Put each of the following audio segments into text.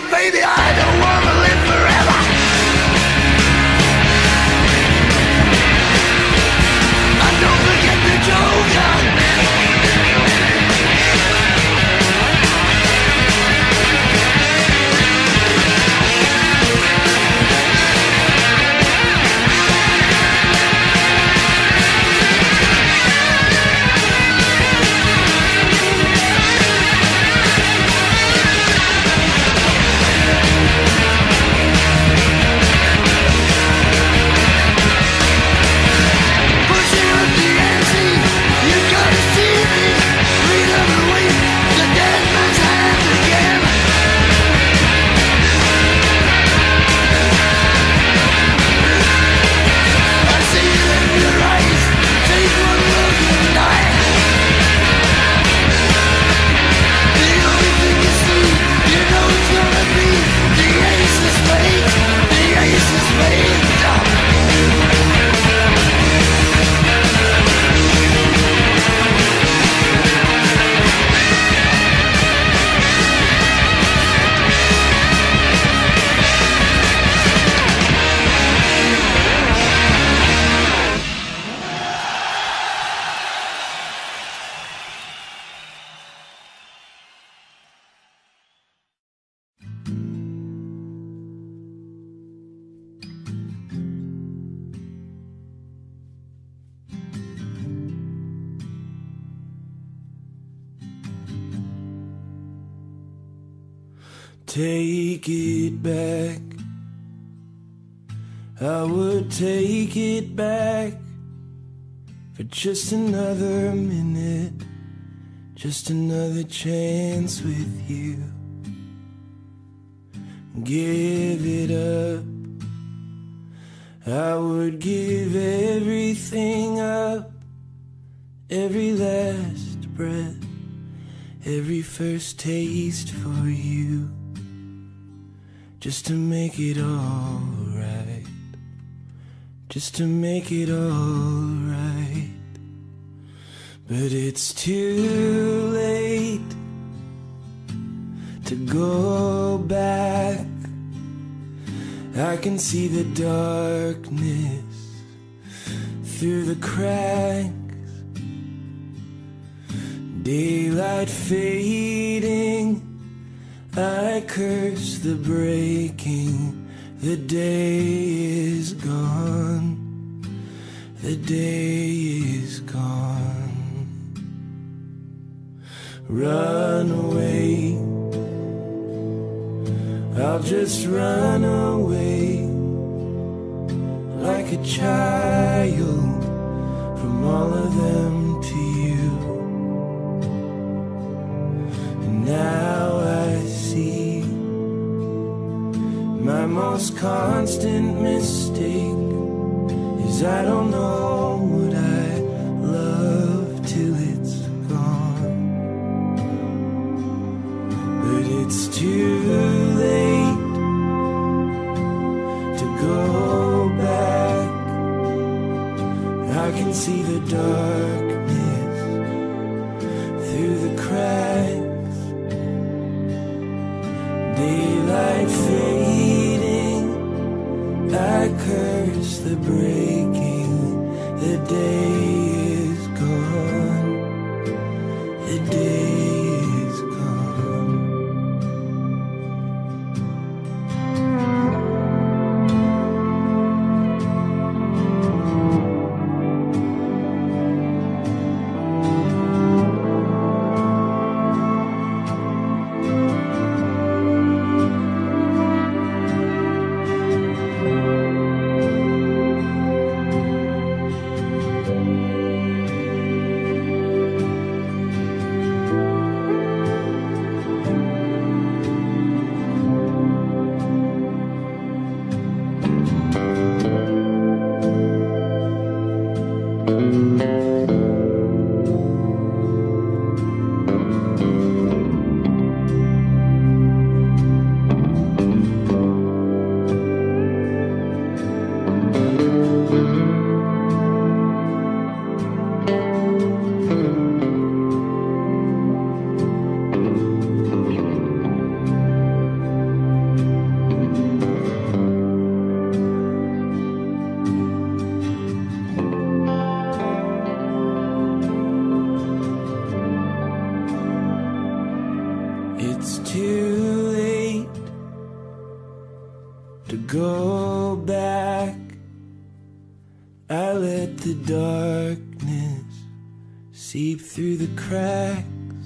baby, I don't wanna live forever. I don't forget the Joker. Take it back, I would take it back for just another minute, just another chance with you. Give it up, I would give everything up, every last breath, every first taste for you. Just to make it all right, just to make it all right. But it's too late to go back. I can see the darkness through the cracks, daylight fading. I curse the breaking, the day is gone, the day is gone. Run away, I'll just run away like a child from all of them to you. And now I see my most constant mistake is I don't know what I love till it's gone. But it's too late to go back. I can see the darkness through the cracks, daylight fading. I curse the breaking, the day is gone, the day is gone. to go back. I let the darkness seep through the cracks.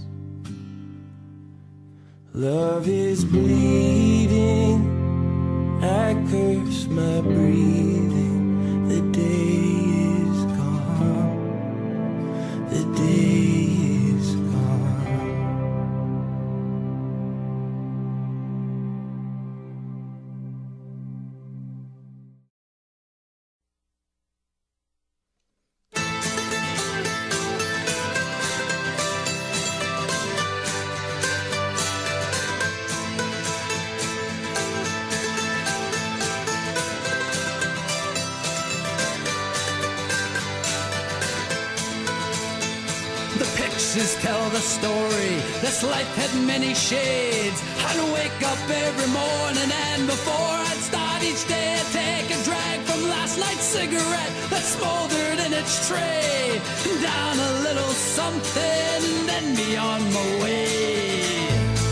Love is bleeding, I curse my breathing. The day is gone, the day is gone. Pictures tell the story. This life had many shades. I'd wake up every morning, and before I'd start each day, I'd take a drag from last night's cigarette that smoldered in its tray. Down a little something, then be on my way.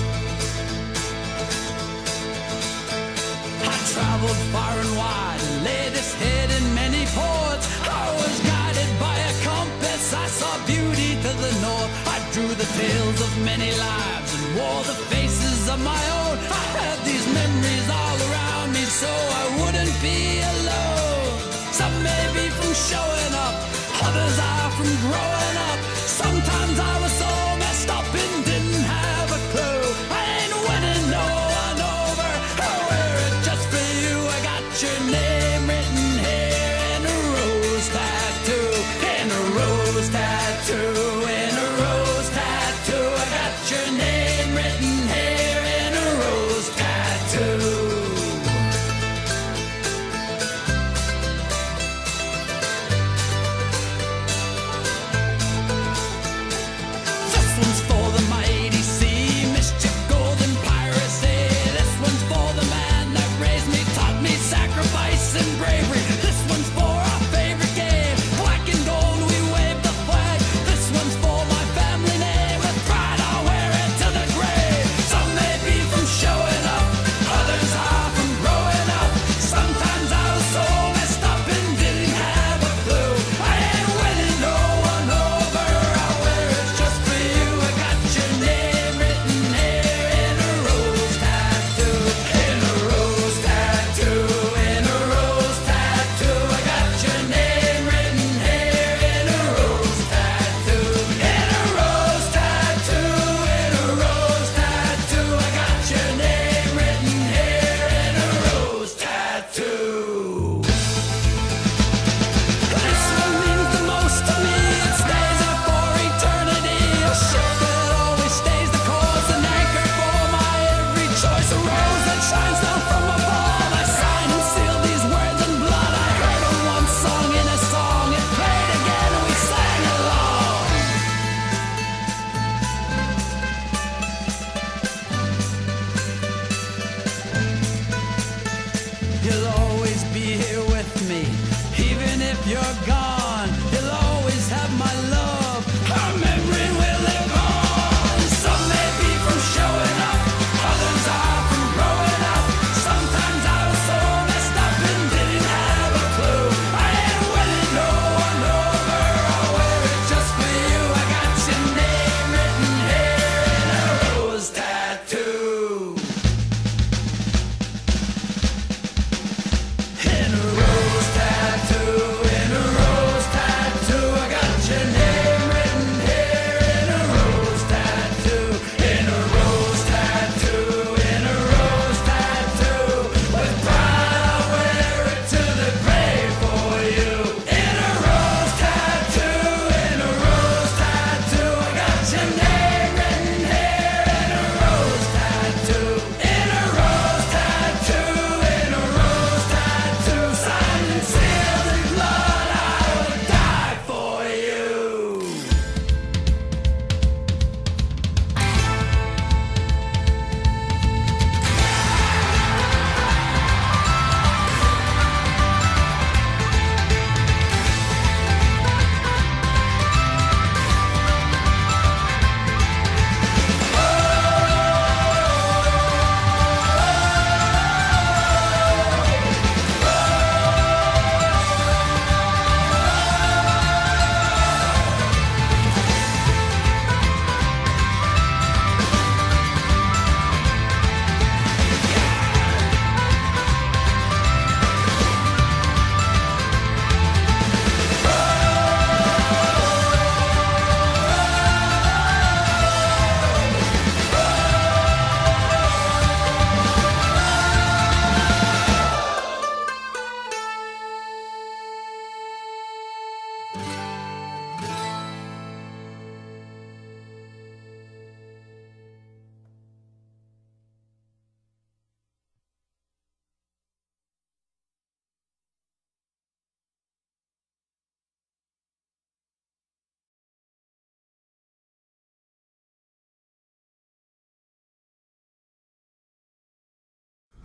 I traveled far and wide and laid this head in many ports. I was guided by a compass. I saw beauty to the north. I drew the tales of many lives and wore the faces of my own. I had these memories all around me so I wouldn't be alone. Some may be from showing up, others are from growing up. Sometimes I was so messed up and didn't have a clue. I ain't winning no one over. I wear it just for you. I got your name written here in a rose tattoo. In a rose tattoo. In a rose tattoo. I got your name written here in a rose tattoo.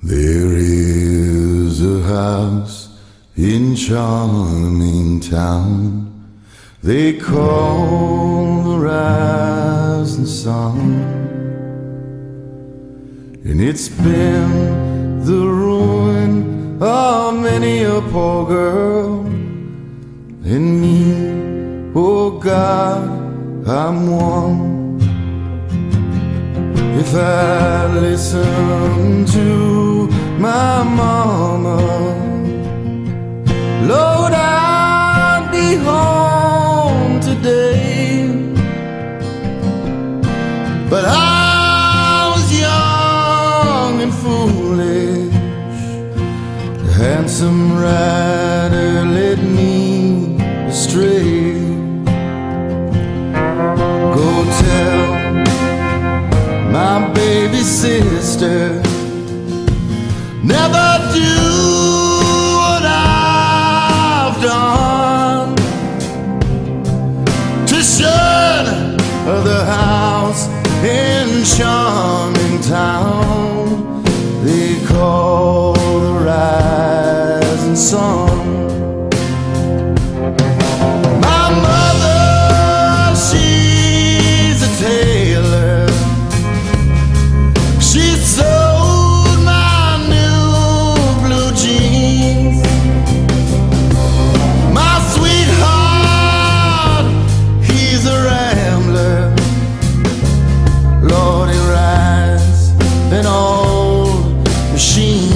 There is a house in charming town they call the rising sun, and it's been the ruin of many a poor girl and me. Oh God, I'm one. If I listen to my mama, Lord, I'd be home today. But I was young and foolish. The handsome rider led me astray. Go tell my baby sister, never do what I've done to shun the house in charming town they call the rising sun. My mother, she's a tailor. She sewed my new blue jeans. My sweetheart, he's a rambler. Lord, he rides an old machine.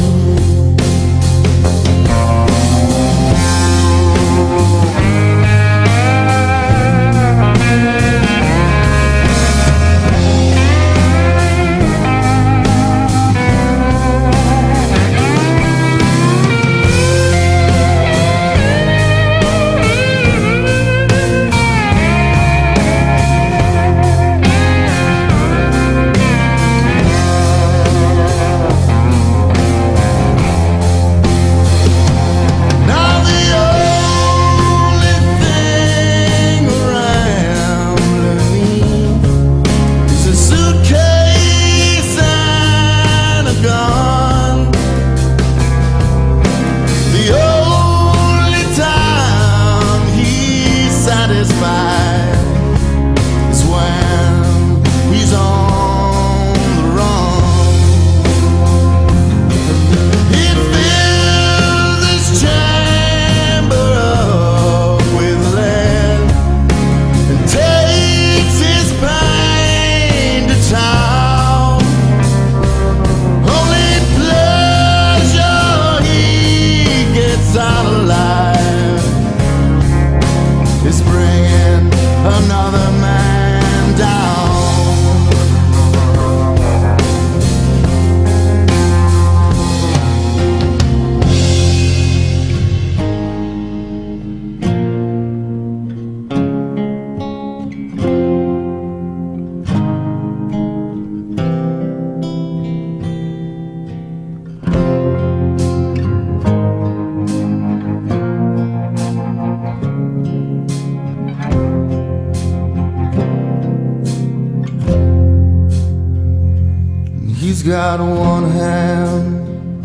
He's got one hand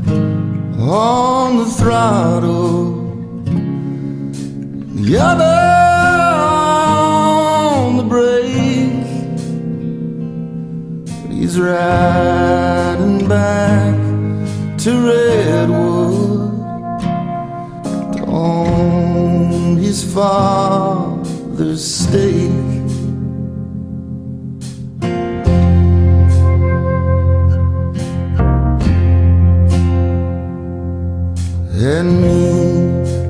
on the throttle, the other on the brake. But he's riding back to Redwood to own his father's stake. And me,